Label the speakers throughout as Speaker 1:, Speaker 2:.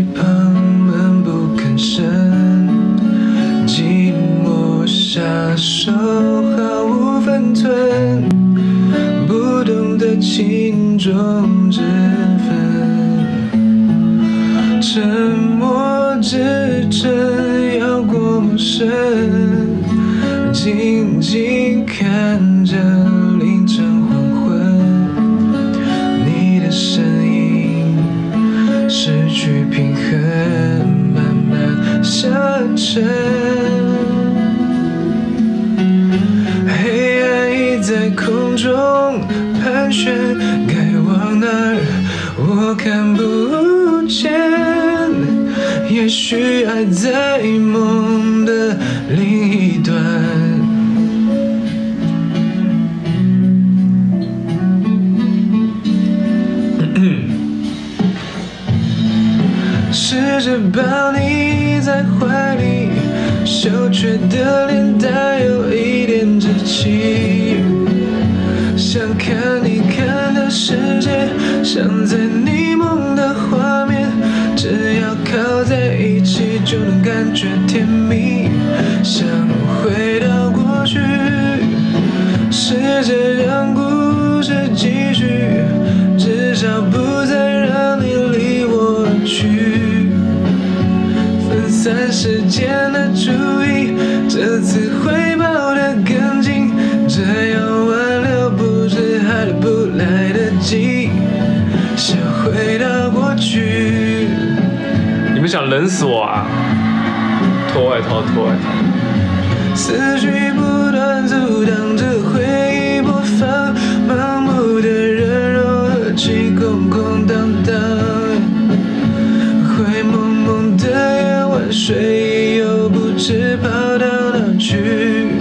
Speaker 1: 旁闷不吭声，寂寞下手毫无分寸，不懂得轻重之分，沉默支撑要过陌生，静静看着凌晨黄昏，你的身影失去平衡，慢慢下沉，黑暗已在空中盘旋，该往哪儿我看不见，也许爱在梦的另一端，试着抱你在怀里，羞怯的脸带有一点稚气，想看你看的世界，想在你梦的画面，只要靠在一起就能感觉甜蜜，想回到过去，试着让故事继续，至少不再让你离我而去，分散时间的注意，这次会抱得更紧，这样挽留不是还来不来得及，想回到过去。
Speaker 2: 你们想冷死我啊！脱外套，脱外套。
Speaker 1: 思绪不断阻挡着回忆播放，盲目的人融合起空空荡荡，灰蒙蒙的夜晚，睡意又不知跑到哪去。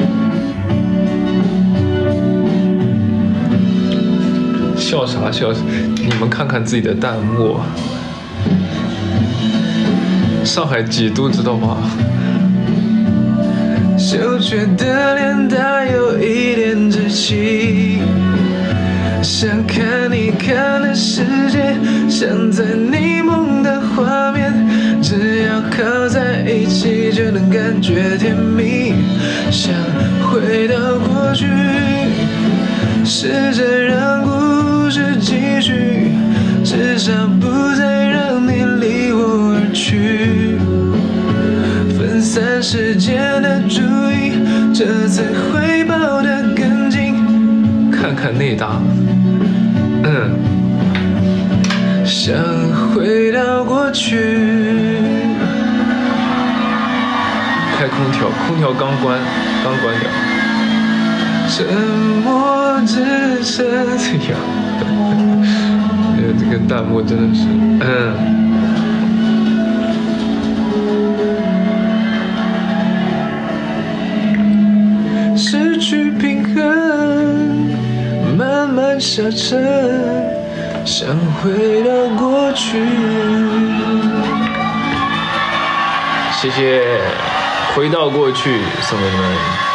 Speaker 2: 笑啥笑？你们看看自己的弹幕。上海几度知道吗？
Speaker 1: 羞怯的脸带有一点稚气，想看你看的世界，想在你梦的画面，只要靠在一起就能感觉甜蜜，想回到过去，试着让故事继续，至少不再让你离我而去，分散时间的注意，这次会抱得更紧，
Speaker 2: 看看内搭，
Speaker 1: 想回到过去。
Speaker 2: 开空调，空调刚关掉。
Speaker 1: 沉默支撑呀，
Speaker 2: 这个弹幕真的是，
Speaker 1: 失去平衡，慢慢下沉，想回到过去。
Speaker 2: 谢谢，回到过去，送给你们。